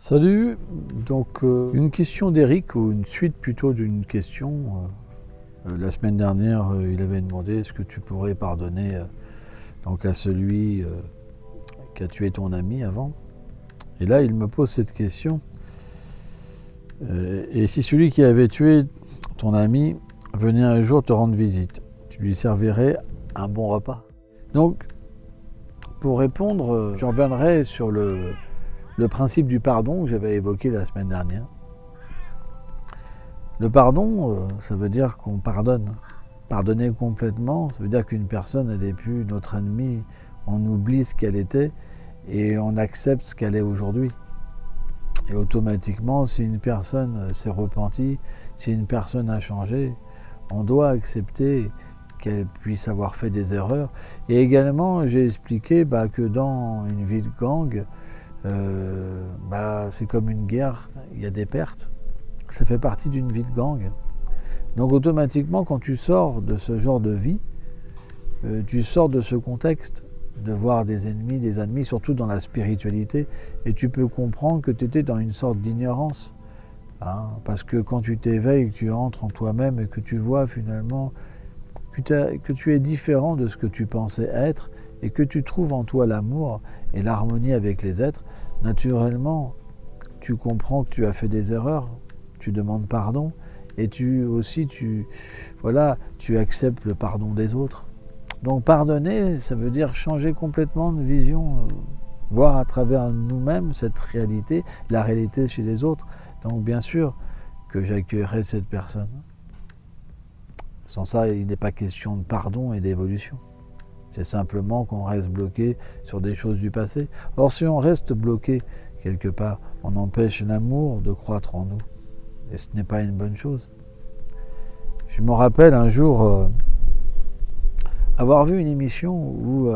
Salut, donc une question d'Eric, ou une suite plutôt d'une question. La semaine dernière, il avait demandé est-ce que tu pourrais pardonner donc à celui qui a tué ton ami avant. Et là, il me pose cette question. Et si celui qui avait tué ton ami venait un jour te rendre visite, tu lui servirais un bon repas? Donc, pour répondre, je reviendrai sur le principe du pardon que j'avais évoqué la semaine dernière. Le pardon, ça veut dire qu'on pardonne. Pardonner complètement, ça veut dire qu'une personne, elle n'est plus notre ennemie, on oublie ce qu'elle était et on accepte ce qu'elle est aujourd'hui. Et automatiquement, si une personne s'est repentie, si une personne a changé, on doit accepter qu'elle puisse avoir fait des erreurs. Et également, j'ai expliqué que dans une vie de gang, c'est comme une guerre, il y a des pertes. Ça fait partie d'une vie de gang. Donc automatiquement, quand tu sors de ce genre de vie, tu sors de ce contexte de voir des ennemis, surtout dans la spiritualité, et tu peux comprendre que tu étais dans une sorte d'ignorance. Parce que quand tu t'éveilles, que tu entres en toi-même et que tu vois finalement que tu es différent de ce que tu pensais être, et que tu trouves en toi l'amour et l'harmonie avec les êtres, naturellement, tu comprends que tu as fait des erreurs, tu demandes pardon, et tu acceptes le pardon des autres. Donc pardonner, ça veut dire changer complètement de vision, voir à travers nous-mêmes cette réalité, la réalité chez les autres. Donc bien sûr que j'accueillerai cette personne. Sans ça, il n'est pas question de pardon et d'évolution. C'est simplement qu'on reste bloqué sur des choses du passé. Or, si on reste bloqué quelque part, on empêche l'amour de croître en nous. Et ce n'est pas une bonne chose. Je me rappelle un jour avoir vu une émission où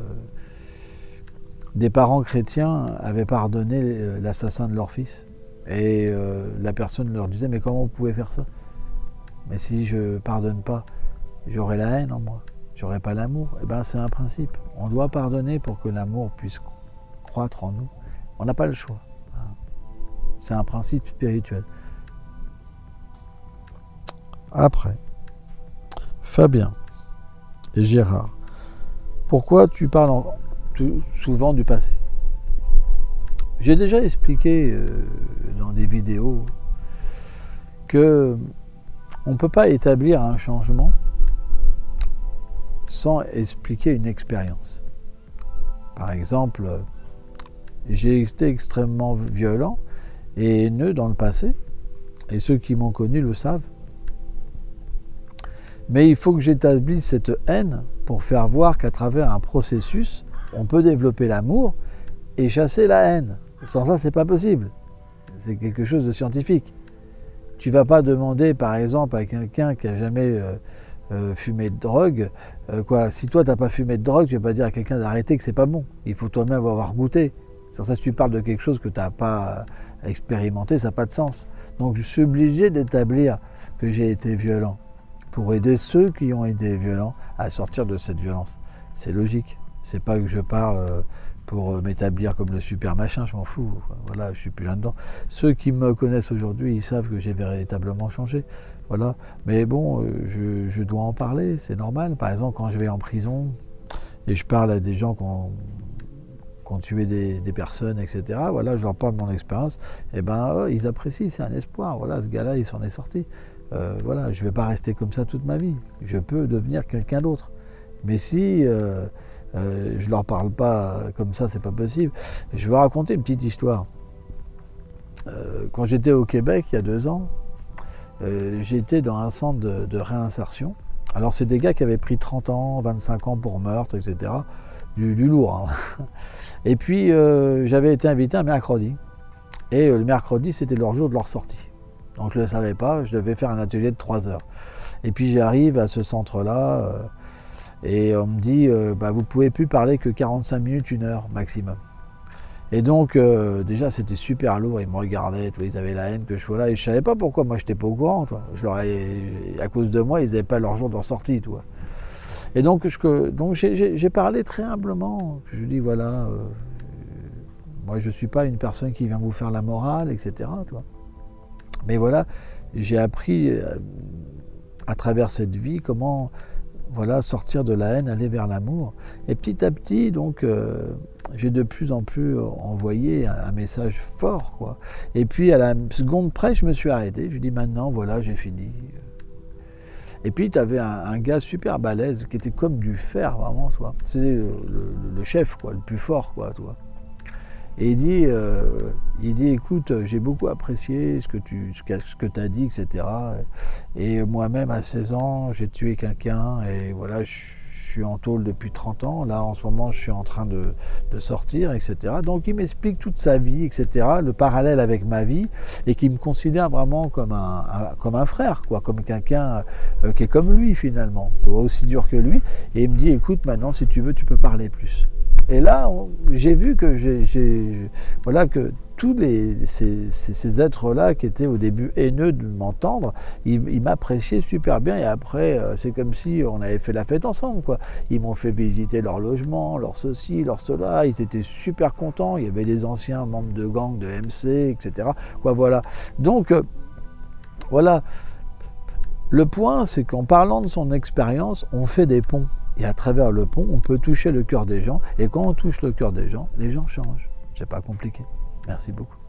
des parents chrétiens avaient pardonné l'assassin de leur fils. Et la personne leur disait « Mais comment vous pouvez faire ça? Mais si je ne pardonne pas, j'aurai la haine en moi. J'aurai pas l'amour. » Eh bien, c'est un principe. On doit pardonner pour que l'amour puisse croître en nous. On n'a pas le choix. C'est un principe spirituel. Après, Fabien et Gérard, pourquoi tu parles souvent du passé? J'ai déjà expliqué dans des vidéos que on ne peut pas établir un changement sans expliquer une expérience. Par exemple, j'ai été extrêmement violent et haineux dans le passé, et ceux qui m'ont connu le savent. Mais il faut que j'établisse cette haine pour faire voir qu'à travers un processus, on peut développer l'amour et chasser la haine. Sans ça, c'est pas possible. C'est quelque chose de scientifique. Tu vas pas demander, par exemple, à quelqu'un qui a jamais fumé de drogue, si toi, tu n'as pas fumé de drogue, tu ne vas pas dire à quelqu'un d'arrêter que c'est pas bon. Il faut toi-même avoir goûté. Sans ça, si tu parles de quelque chose que tu n'as pas expérimenté, ça n'a pas de sens. Donc, je suis obligé d'établir que j'ai été violent pour aider ceux qui ont été violents à sortir de cette violence. C'est logique. C'est pas que je parle pour m'établir comme le super machin, je m'en fous. Voilà, je suis plus là-dedans. Ceux qui me connaissent aujourd'hui, ils savent que j'ai véritablement changé. Voilà. Mais bon, je dois en parler, c'est normal. Par exemple, quand je vais en prison et je parle à des gens qui ont tué des personnes, etc., voilà, je leur parle de mon expérience, et ils apprécient, c'est un espoir. Voilà, ce gars-là, il s'en est sorti. Voilà, je ne vais pas rester comme ça toute ma vie. Je peux devenir quelqu'un d'autre. Mais si je ne leur parle pas comme ça, c'est pas possible. Je vais raconter une petite histoire. Quand j'étais au Québec, il y a 2 ans, j'étais dans un centre de réinsertion. Alors, c'est des gars qui avaient pris 30 ans, 25 ans pour meurtre, etc. Du lourd. Et puis, j'avais été invité un mercredi. Et le mercredi, c'était leur jour de leur sortie. Donc, je ne le savais pas, je devais faire un atelier de 3 heures. Et puis, j'arrive à ce centre-là, et on me dit, vous ne pouvez plus parler que 45 minutes, 1 heure maximum. Et donc, déjà, c'était super lourd, ils me regardaient, ils avaient la haine que je sois là, et je ne savais pas pourquoi, moi, je n'étais pas au courant. À cause de moi, ils n'avaient pas leur jour de sortie. Et donc j'ai parlé très humblement. Je dis, voilà, Moi, je ne suis pas une personne qui vient vous faire la morale, etc. Toi. Mais voilà, j'ai appris à travers cette vie comment voilà, sortir de la haine, aller vers l'amour. Et petit à petit, donc, j'ai de plus en plus envoyé un message fort, quoi. Et puis, à la seconde près, je me suis arrêté. Je dis maintenant, voilà, j'ai fini. Et puis, tu avais un gars super balèze qui était comme du fer, vraiment, toi. C'était le chef, quoi, le plus fort, quoi, toi. Et il dit, écoute, j'ai beaucoup apprécié ce que tu as dit, etc. Et moi-même, à 16 ans, j'ai tué quelqu'un, et voilà, je suis en tôle depuis 30 ans. Là, en ce moment, je suis en train de sortir, etc. Donc, il m'explique toute sa vie, etc., le parallèle avec ma vie, et qui me considère vraiment comme un frère, quoi, comme quelqu'un qui est comme lui, finalement, aussi dur que lui. Et il me dit, écoute, maintenant, si tu veux, tu peux parler plus. Et là, j'ai vu que voilà, que tous ces êtres-là qui étaient au début haineux de m'entendre, ils m'appréciaient super bien. Et après, c'est comme si on avait fait la fête ensemble, quoi. Ils m'ont fait visiter leur logement, leur ceci, leur cela. Ils étaient super contents. Il y avait des anciens membres de gang, de MC, etc. Quoi, voilà. Donc, voilà. Le point, c'est qu'en parlant de son expérience, on fait des ponts. Et à travers le pont, on peut toucher le cœur des gens. Et quand on touche le cœur des gens changent. C'est pas compliqué. Merci beaucoup.